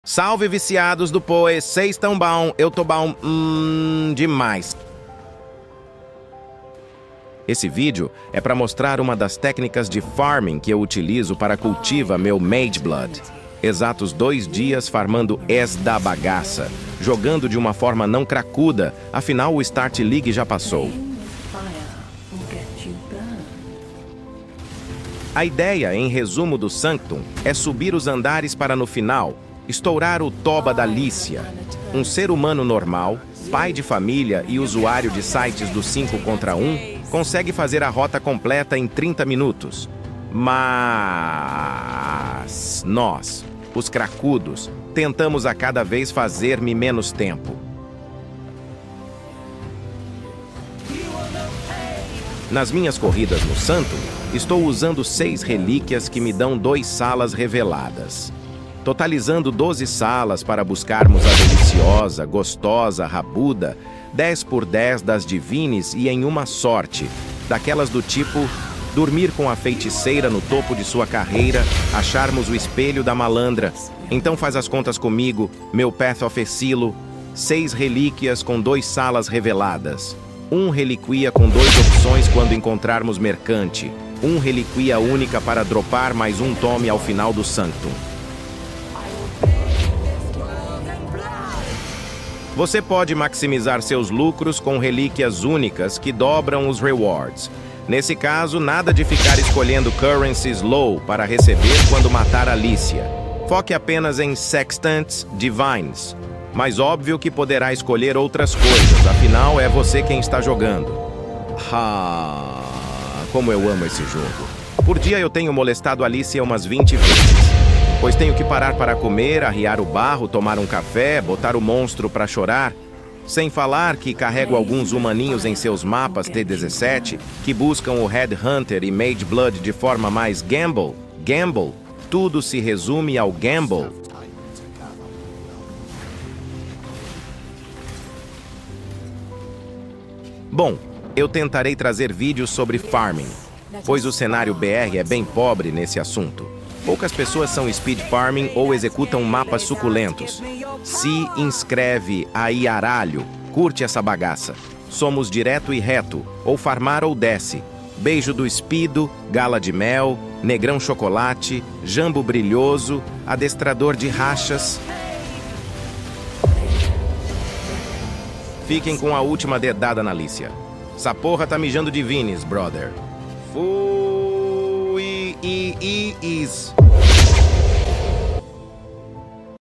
Salve, viciados do Poe, cês tão bom, eu tô bom, demais. Esse vídeo é para mostrar uma das técnicas de farming que eu utilizo para cultivar meu Mage Blood. Exatos 2 dias farmando da bagaça, jogando de uma forma não cracuda, afinal o Start League já passou. A ideia, em resumo do Sanctum, é subir os andares para no final estourar o Toba da Lícia, um ser humano normal, pai de família e usuário de sites do 5 contra 1, consegue fazer a rota completa em 30 minutos. Mas nós, os cracudos, tentamos a cada vez fazer-me menos tempo. Nas minhas corridas no Santo, estou usando 6 relíquias que me dão 2 salas reveladas. Totalizando 12 salas para buscarmos a deliciosa, gostosa, rabuda, 10 por 10 das divines e em uma sorte, daquelas do tipo dormir com a feiticeira no topo de sua carreira, acharmos o espelho da malandra. Então faz as contas comigo, meu Path of Esilo, 6 relíquias com 2 salas reveladas. 1 reliquia com 2 opções quando encontrarmos mercante. 1 reliquia única para dropar mais 1 tome ao final do Sanctum. Você pode maximizar seus lucros com relíquias únicas que dobram os rewards. Nesse caso, nada de ficar escolhendo currencies low para receber quando matar a Lícia. Foque apenas em Sextants Divines. Mas óbvio que poderá escolher outras coisas, afinal é você quem está jogando. Como eu amo esse jogo. Por dia eu tenho molestado a Lícia umas 20 vezes. Pois tenho que parar para comer, arriar o barro, tomar um café, botar o monstro para chorar. Sem falar que carrego alguns humaninhos em seus mapas T17 que buscam o Headhunter e Mage Blood de forma mais gamble. Tudo se resume ao gamble. Bom, eu tentarei trazer vídeos sobre farming, pois o cenário BR é bem pobre nesse assunto. Poucas pessoas são speed farming ou executam mapas suculentos. Se inscreve aí, aralho. Curte essa bagaça. Somos direto e reto, ou farmar ou desce. Beijo do Espido, Gala de Mel, Negrão Chocolate, Jambo Brilhoso, Adestrador de Rachas. Fiquem com a última dedada na Lícia. Essa porra tá mijando divines, brother. Fui is.